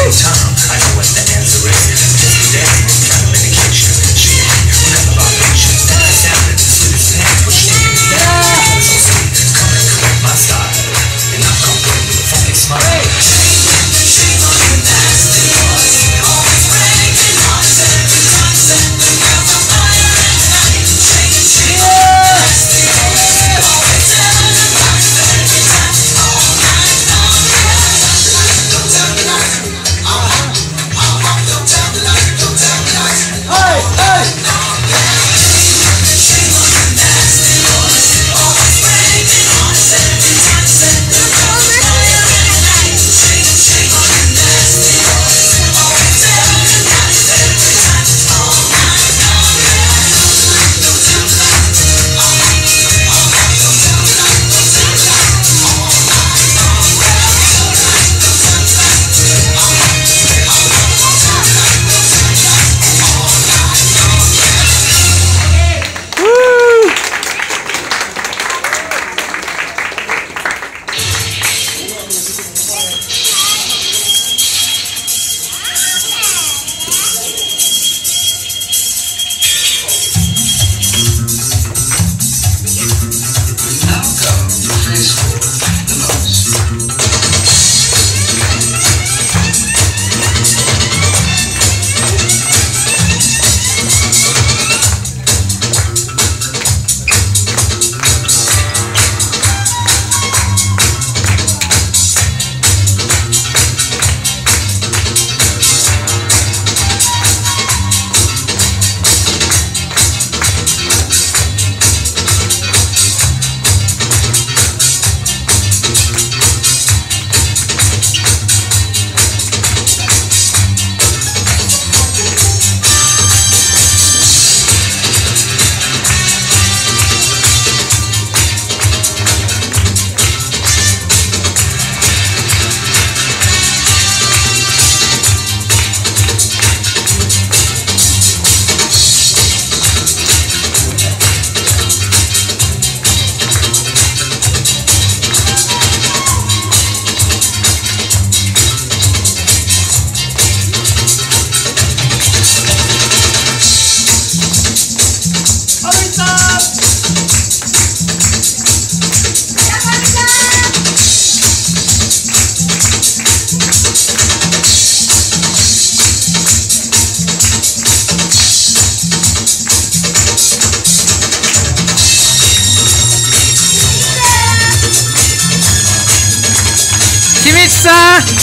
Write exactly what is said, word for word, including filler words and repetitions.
same time, I know what the answer is. Just be there, kind of medication. Shit, we got the vibrations. The sound of the sweetest pain, pushing me down. So sweet, come and correct my style. And I come through with a funky smile. Shame on you, nasty boys. Always breaking hearts every time. Set the girls on fire at night. Shame, shame on you, nasty boys. Always telling the lies every time. All night long. Don't tell me lies. Uh-huh. Uh-huh. Don't tell me lies. Don't tell me lies. Hey, hey. Shame on you, nasty boys. Always breaking hearts every time. Set the girls on fire at night. Shame, shame on you, nasty boys. Always telling the lies every time. All night long. Don't tell me lies. Uh-huh. Uh-huh. Don't tell me lies. Don't tell me lies. All night long. Don't tell me lies. Uh-huh. Uh-huh. Don't tell me lies. Don't tell me lies. All night long. Woo! Now go face forward the most. Shimizuさん